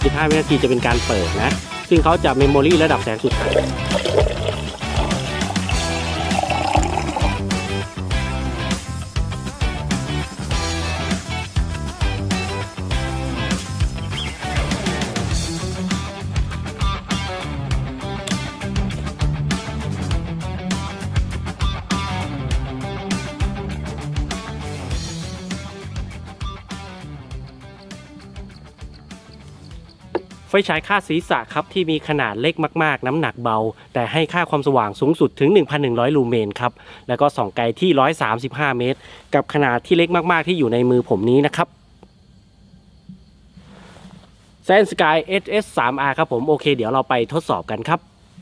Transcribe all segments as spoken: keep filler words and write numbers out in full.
จุดห้า วินาทีจะเป็นการเปิดนะซึ่งเขาจะเมมโมรี่ระดับแสงสุดท้ายไฟฉายคาดศีรษะครับที่มีขนาดเล็กมากๆน้ำหนักเบาแต่ให้ค่าความสว่างสูงสุดถึง หนึ่งพันหนึ่งร้อย ลูเมนครับแล้วก็ส่องไกลที่หนึ่งร้อยสามสิบห้าเมตรกับขนาดที่เล็กมากๆที่อยู่ในมือผมนี้นะครับ SandSky เอส เอส ทรี อาร์ ครับผมโอเคเดี๋ยวเราไปทดสอบกันครับ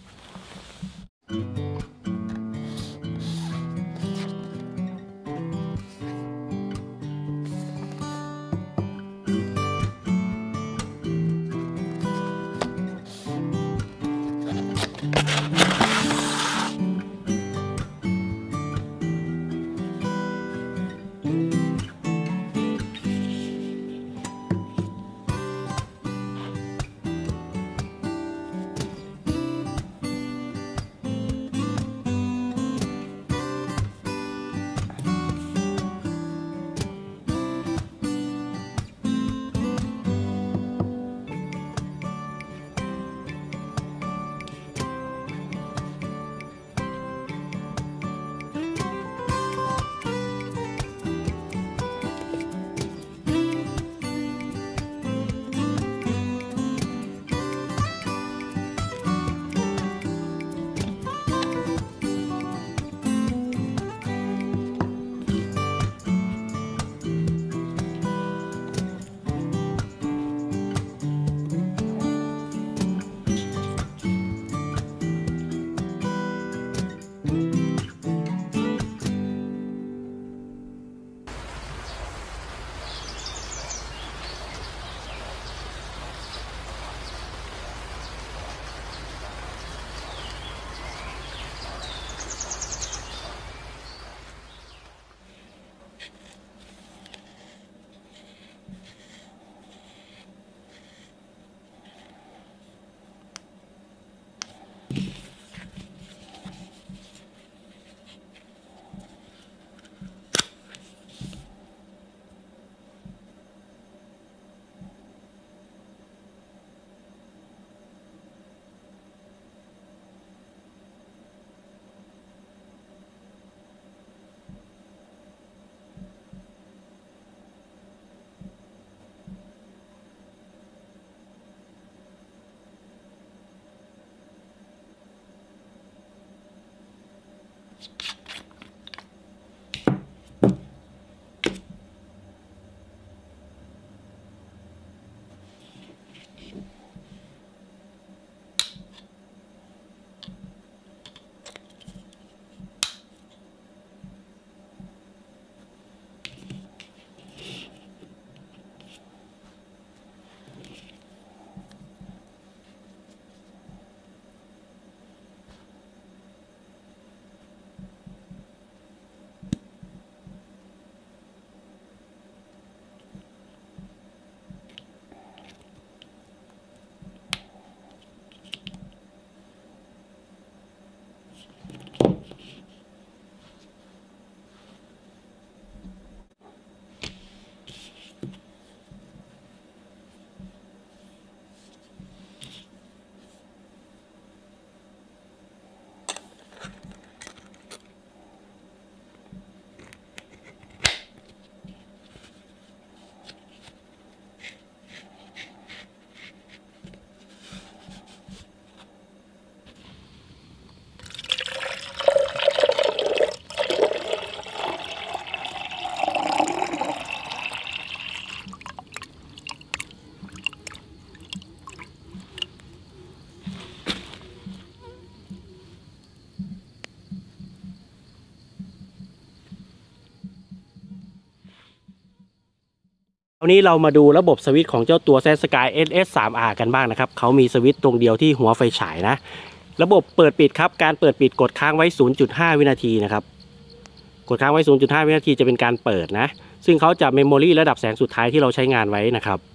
วันนี้เรามาดูระบบสวิตช์ของเจ้าตัว SandSky เอส เอส ทรี อาร์ กันบ้างนะครับเขามีสวิตช์ตรงเดียวที่หัวไฟฉายนะระบบเปิดปิดครับการเปิดปิดกดค้างไว้ ศูนย์จุดห้า วินาทีนะครับกดค้างไว้ ศูนย์จุดห้า วินาทีจะเป็นการเปิดนะซึ่งเขาจะเมมโมรี่ระดับแสงสุดท้ายที่เราใช้งานไว้นะครับ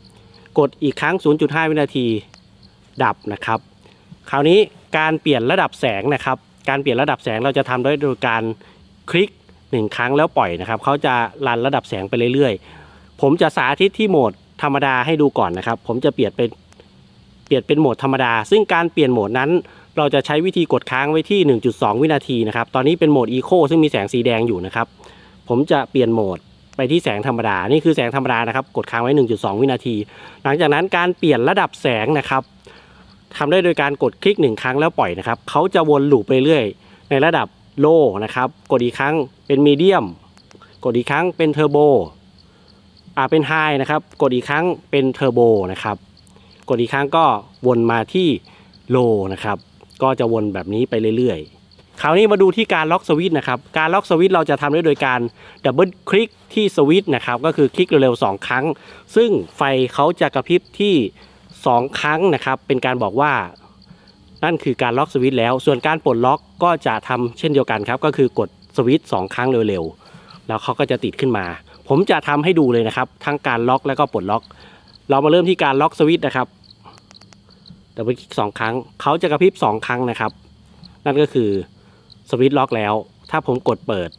กดอีกครั้ง ศูนย์จุดห้า วินาทีดับนะครับคราวนี้การเปลี่ยนระดับแสงนะครับการเปลี่ยนระดับแสงเราจะทำด้วยโดยการคลิกหนึ่งครั้งแล้วปล่อยนะครับเขาจะรันระดับแสงไปเรื่อยๆผมจะสาธิตที่โหมดธรรมดาให้ดูก่อนนะครับผมจะเปลี่ยนเป็นเปลี่ยนเป็นโหมดธรรมดาซึ่งการเปลี่ยนโหมดนั้นเราจะใช้วิธีกดค้างไว้ที่ หนึ่งจุดสอง วินาทีนะครับตอนนี้เป็นโหมดอีโคซึ่งมีแสงสีแดงอยู่นะครับผมจะเปลี่ยนโหมดไปที่แสงธรรมดานี่คือแสงธรรมดานะครับกดค้างไว้ หนึ่งจุดสอง วินาทีหลังจากนั้นการเปลี่ยนระดับแสงนะครับทำได้โดยการกดคลิกหนึ่งครั้งแล้วปล่อยนะครับเขาจะวนลูปไปเรื่อยในระดับโลนะครับกดอีกครั้งเป็นมีเดียมกดอีกครั้งเป็นเทอร์โบอ่าเป็นไฮนะครับกดอีกครั้งเป็นเทอร์โบนะครับกดอีกครั้งก็วนมาที่โลนะครับก็จะวนแบบนี้ไปเรื่อยๆคราวนี้มาดูที่การล็อกสวิตช์นะครับการล็อกสวิตช์เราจะทำได้โดยการดับเบิลคลิกที่สวิตช์นะครับก็คือคลิกเร็วๆสองครั้งซึ่งไฟเขาจะกระพริบที่สองครั้งนะครับเป็นการบอกว่านั่นคือการล็อกสวิตช์แล้วส่วนการปลดล็อกก็จะทำเช่นเดียวกันครับก็คือกดสวิตช์สองครั้งเร็วๆแล้วเขาก็จะติดขึ้นมาผมจะทำให้ดูเลยนะครับทั้งการล็อกแล้วก็ปลดล็อกเรามาเริ่มที่การล็อกสวิตช์นะครับดับเบิลคลิกสองครั้งเขาจะกระพริบสองครั้งนะครับนั่นก็คือสวิตช์ล็อกแล้วถ้าผมกดเปิด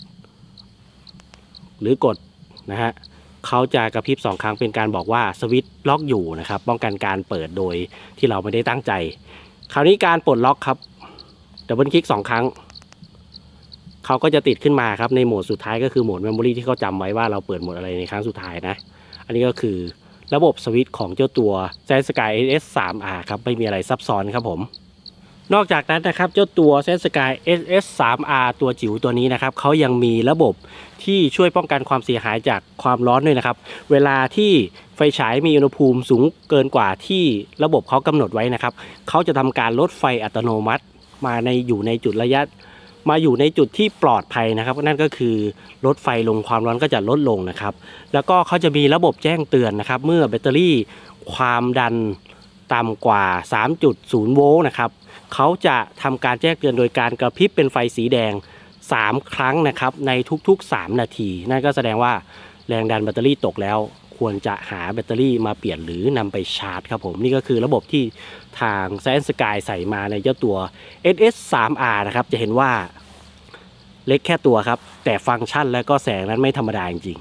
หรือกดนะฮะเขาจะกระพริบสองครั้งเป็นการบอกว่าสวิตช์ล็อกอยู่นะครับป้องกันการเปิดโดยที่เราไม่ได้ตั้งใจคราวนี้การปลดล็อกครับดับเบิลคลิกสองครั้งเขาก็จะติดขึ้นมาครับในโหมดสุดท้ายก็คือโหมดเมมโมรีที่เขาจำไว้ว่าเราเปิดโหมดอะไรในครั้งสุดท้ายนะอันนี้ก็คือระบบสวิตช์ของเจ้าตัว Sensky เอส เอส ทรี อาร์ ครับไม่มีอะไรซับซ้อนครับผมนอกจากนั้นนะครับเจ้าตัว Sensky เอส เอส ทรี อาร์ ตัวจิ๋วตัวนี้นะครับเขายังมีระบบที่ช่วยป้องกันความเสียหายจากความร้อนด้วยนะครับเวลาที่ไฟฉายมีอุณหภูมิสูงเกินกว่าที่ระบบเขากำหนดไว้นะครับเขาจะทำการลดไฟอัตโนมัติมาในอยู่ในจุดระยะมาอยู่ในจุดที่ปลอดภัยนะครับนั่นก็คือลดไฟลงความร้อนก็จะลดลงนะครับแล้วก็เขาจะมีระบบแจ้งเตือนนะครับเมื่อแบตเตอรี่ความดันต่ำกว่า สามจุดศูนย์ โวลต์นะครับเขาจะทำการแจ้งเตือนโดยการกระพริบเป็นไฟสีแดงสามครั้งนะครับในทุกๆสามนาทีนั่นก็แสดงว่าแรงดันแบตเตอรี่ตกแล้วควรจะหาแบตเตอรี่มาเปลี่ยนหรือนำไปชาร์จครับผมนี่ก็คือระบบที่ทาง Sensky ใส่มาในเจ้าตัว เอส เอส ทรี อาร์ นะครับจะเห็นว่าเล็กแค่ตัวครับแต่ฟังก์ชันและก็แสงนั้นไม่ธรรมดาจริง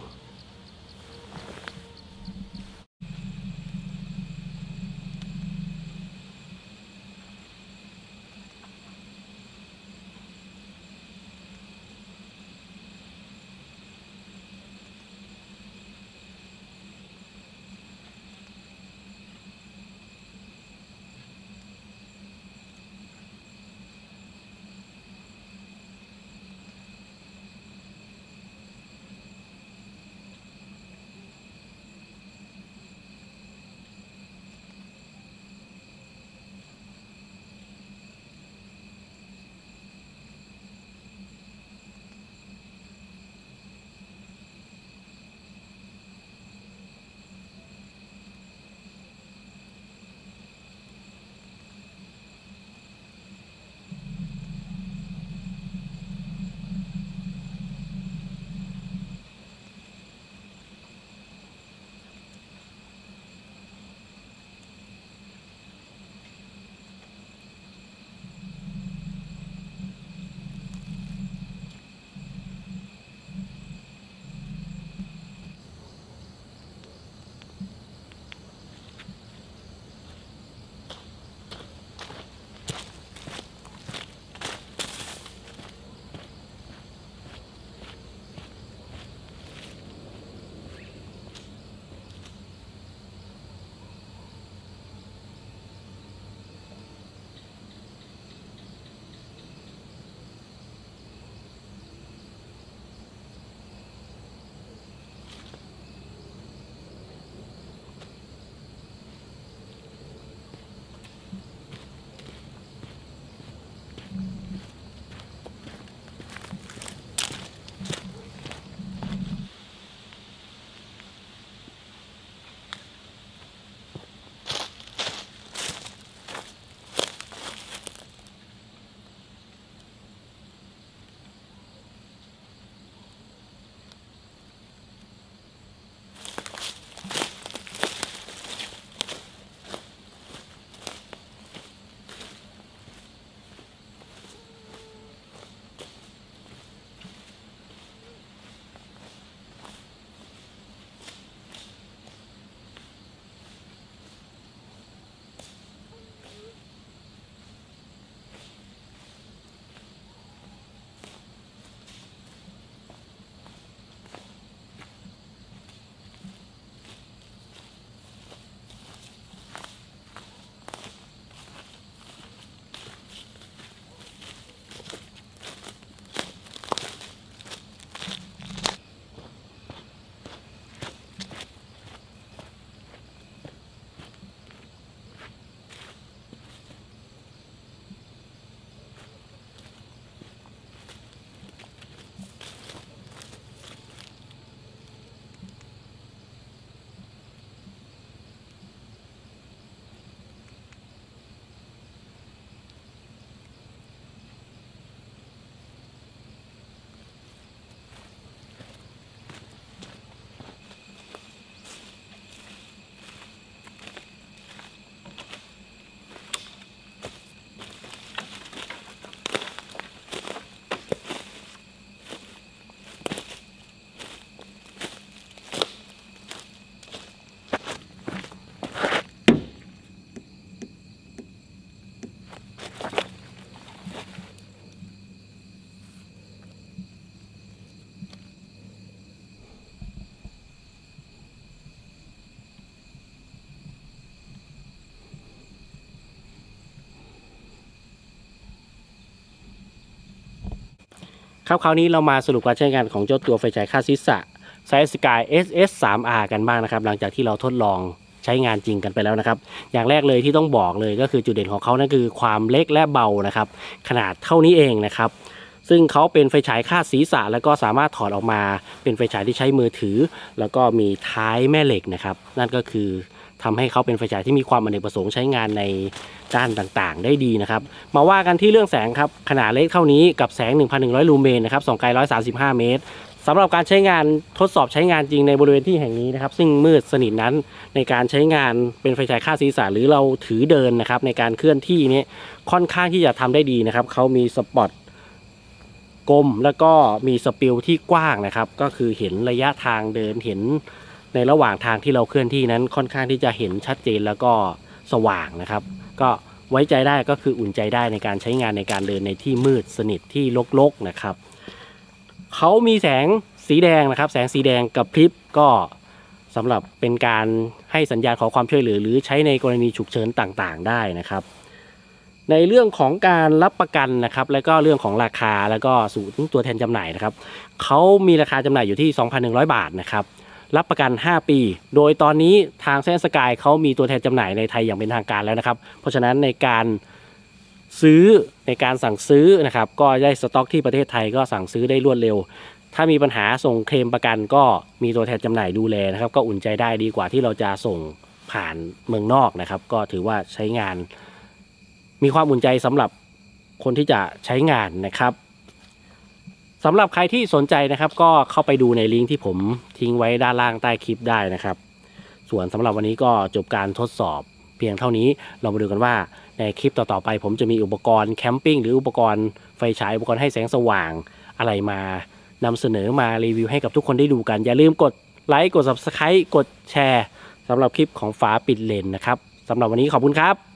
ครับคราวนี้เรามาสรุปการใช้งานของเจ้าตัวไฟฉายคาดศีรษะ Science Sky เอส เอส ทรี อาร์ กันบ้างนะครับหลังจากที่เราทดลองใช้งานจริงกันไปแล้วนะครับอย่างแรกเลยที่ต้องบอกเลยก็คือจุดเด่นของเขานั่นคือความเล็กและเบานะครับขนาดเท่านี้เองนะครับซึ่งเขาเป็นไฟฉายคาดศีรษะแล้วก็สามารถถอดออกมาเป็นไฟฉายที่ใช้มือถือแล้วก็มีท้ายแม่เหล็กนะครับนั่นก็คือทำให้เขาเป็นไฟฉายที่มีความอเนกประสงค์ใช้งานในด้านต่างๆได้ดีนะครับมาว่ากันที่เรื่องแสงครับขนาดเล็กเท่านี้กับแสง หนึ่งพันหนึ่งร้อย ลูเมนนะครับส่องไกลหนึ่งร้อยสามสิบห้าเมตรสำหรับการใช้งานทดสอบใช้งานจริงในบริเวณที่แห่งนี้นะครับซึ่งมืดสนิทนั้นในการใช้งานเป็นไฟฉายคาดศีรษะหรือเราถือเดินนะครับในการเคลื่อนที่นี้ค่อนข้างที่จะทำได้ดีนะครับเขามีสปอตกลมแล้วก็มีสปิลที่กว้างนะครับก็คือเห็นระยะทางเดินเห็นในระหว่างทางที่เราเคลื่อนที่นั้นค่อนข้างที่จะเห็นชัดเจนแล้วก็สว่างนะครับก็ไว้ใจได้ก็คืออุ่นใจได้ในการใช้งานในการเดินในที่มืดสนิทที่รกๆนะครับเขามีแสงสีแดงนะครับแสงสีแดงกับพริบก็สำหรับเป็นการให้สัญญาณขอความช่วยเหลือหรือใช้ในกรณีฉุกเฉินต่างๆได้นะครับในเรื่องของการรับประกันนะครับและก็เรื่องของราคาแล้วก็ศูนย์ตัวแทนจำหน่ายนะครับเขามีราคาจำหน่ายอยู่ที่ สองพันหนึ่งร้อย บาทนะครับรับประกันห้าปีโดยตอนนี้ทาง Science Sky เขามีตัวแทนจำหน่ายในไทยอย่างเป็นทางการแล้วนะครับเพราะฉะนั้นในการซื้อในการสั่งซื้อนะครับก็ได้สต็อกที่ประเทศไทยก็สั่งซื้อได้รวดเร็วถ้ามีปัญหาส่งเคลมประกันก็มีตัวแทนจำหน่ายดูแลนะครับก็อุ่นใจได้ดีกว่าที่เราจะส่งผ่านเมืองนอกนะครับก็ถือว่าใช้งานมีความอุ่นใจสำหรับคนที่จะใช้งานนะครับสำหรับใครที่สนใจนะครับก็เข้าไปดูในลิงก์ที่ผมทิ้งไว้ด้านล่างใต้คลิปได้นะครับส่วนสำหรับวันนี้ก็จบการทดสอบเพียงเท่านี้เรามาดูกันว่าในคลิปต่อๆไปผมจะมีอุปกรณ์แคมปิ้งหรืออุปกรณ์ไฟฉายอุปกรณ์ให้แสงสว่างอะไรมานำเสนอมารีวิวให้กับทุกคนได้ดูกันอย่าลืมกดไลค์กด ซับสไครบ์ กดแชร์สำหรับคลิปของฝาปิดเลนนะครับสำหรับวันนี้ขอบคุณครับ